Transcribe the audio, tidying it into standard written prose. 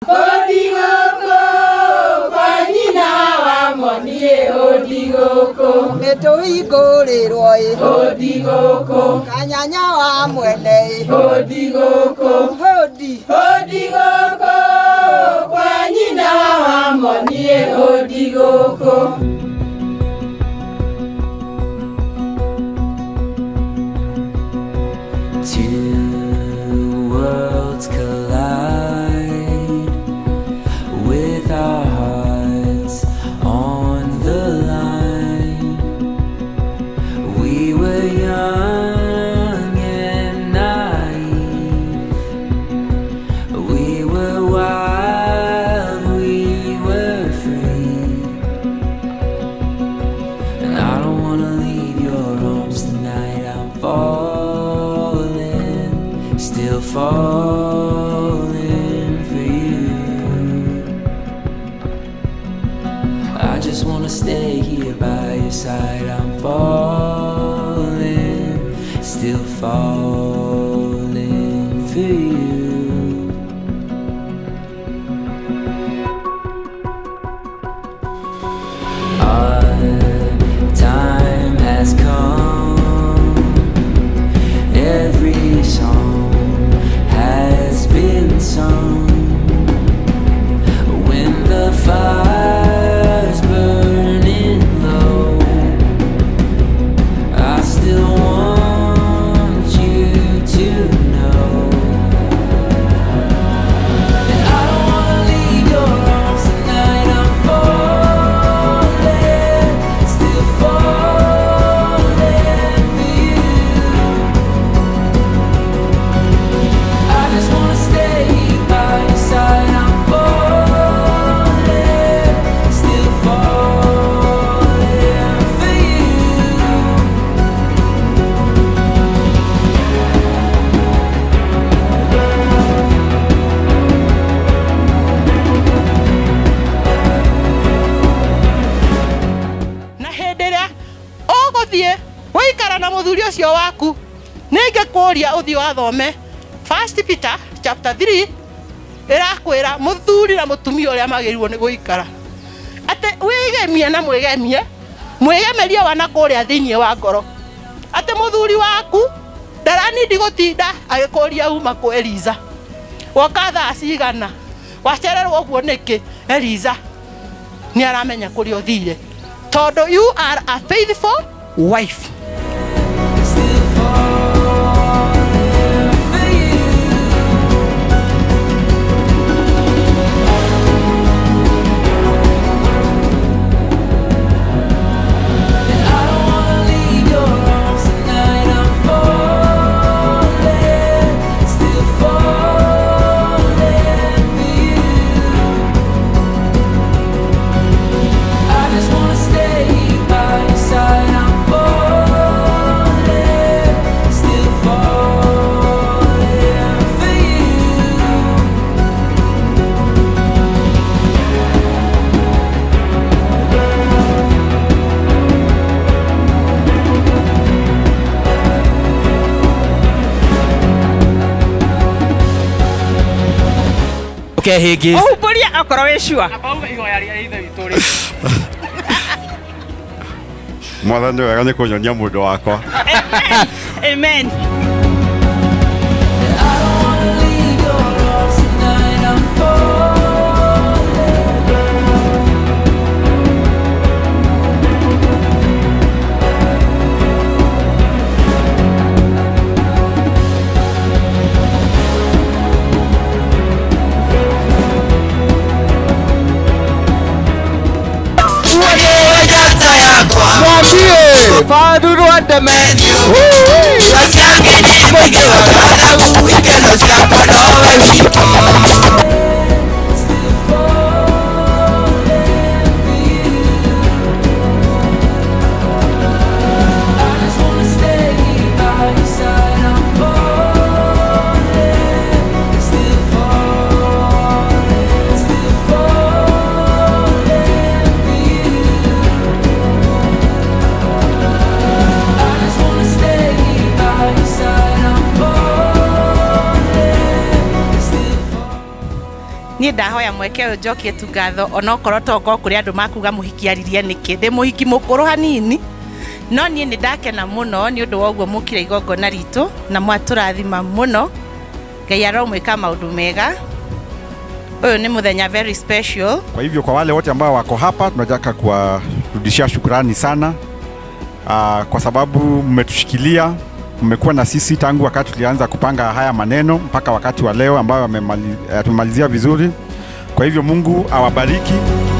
Odigoko, Wanyina Wamoni, Odigoko. Nituhingũrĩrwo Odigoko. Kanyanya wa mwene Odigoko. Odigoko, Wanyina Wamoni, Odigoko. Two worlds collide with our hearts on the line. We were young and naive. We were wild, we were free. And I don't wanna leave your arms tonight. I'm still falling for you. I just wanna stay here by your side. I'm falling, still falling for you. Our time has come. Every song has been sung. When the fire's burning low, I still want you to know. And I don't wanna leave your arms tonight. I'm falling, still falling for you. I just wanna stay by your side. I'm falling, still falling for you. Na henderia uguthie guikara na muthuri ucio waku ningekuria uthio wathome 1 Peter chapter 3 irakwira muthuri na mutumia uria magirirwo ni guikara ate wigemie na mwigemerie wana kuria thiini wa ngoro ate muthuri waku ndaranidi gutinda agikuria uma ku Eliza woka thaa cigana wacererwo guo niki Eliza ni aramenya kuria uthire todo you are a faithful wife. Okay, Higgins. Oh, buria akoro weshua. Mwathani wega nĩ kũnyonia mũndũ wakwa. Amen. Faduru at the man. ndahoya mweke njokie tu ngatho onokorwo tongo kuri andu makuga muhikiaririe niki ndi muhiki mukuru hanini no nie ni ndakena muno ni undu woguo mukire igongona ritu na mwaturathima muno Ngai aromwika maundu mega. Huyo ni muthenya very special. Kwa hivyo kwa wale wote ambao wako hapa tunataka kuwarudishia shukrani sana kwa sababu mmetushikilia, mmekuwa na sisi tangu wakati tulianza kupanga haya maneno mpaka wakati wa leo ambao tumemalizia vizuri. Kwa hivyo Mungu awabariki.